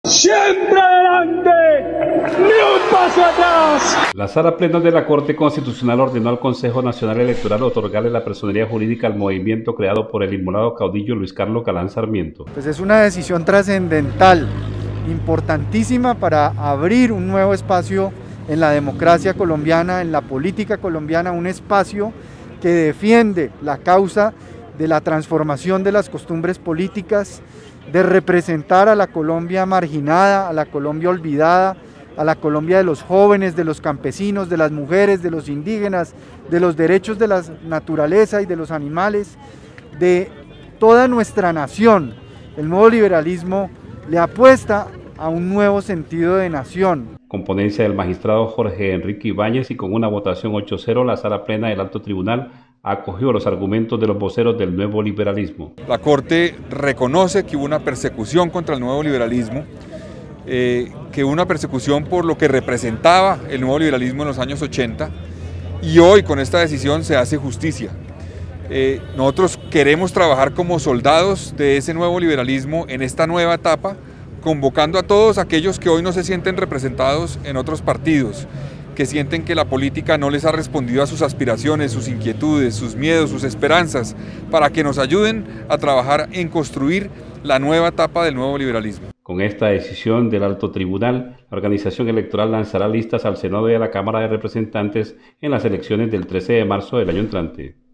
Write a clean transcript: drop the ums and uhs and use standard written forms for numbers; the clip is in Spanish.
Siempre adelante, ni un paso atrás. La Sala Plena de la Corte Constitucional ordenó al Consejo Nacional Electoral otorgarle la personería jurídica al movimiento creado por el inmolado caudillo Luis Carlos Galán Sarmiento. Pues es una decisión trascendental, importantísima para abrir un nuevo espacio en la democracia colombiana, en la política colombiana, un espacio que defiende la causa de la transformación de las costumbres políticas, de representar a la Colombia marginada, a la Colombia olvidada, a la Colombia de los jóvenes, de los campesinos, de las mujeres, de los indígenas, de los derechos de la naturaleza y de los animales, de toda nuestra nación. El nuevo liberalismo le apuesta a un nuevo sentido de nación. Con ponencia del magistrado Jorge Enrique Ibáñez y con una votación 8-0, la Sala Plena del Alto Tribunal acogió los argumentos de los voceros del nuevo liberalismo. La Corte reconoce que hubo una persecución contra el nuevo liberalismo, que hubo una persecución por lo que representaba el nuevo liberalismo en los años 80, y hoy con esta decisión se hace justicia. Nosotros queremos trabajar como soldados de ese nuevo liberalismo en esta nueva etapa, convocando a todos aquellos que hoy no se sienten representados en otros partidos, que sienten que la política no les ha respondido a sus aspiraciones, sus inquietudes, sus miedos, sus esperanzas, para que nos ayuden a trabajar en construir la nueva etapa del nuevo liberalismo. Con esta decisión del Alto Tribunal, la organización electoral lanzará listas al Senado y a la Cámara de Representantes en las elecciones del 13 de marzo del año entrante.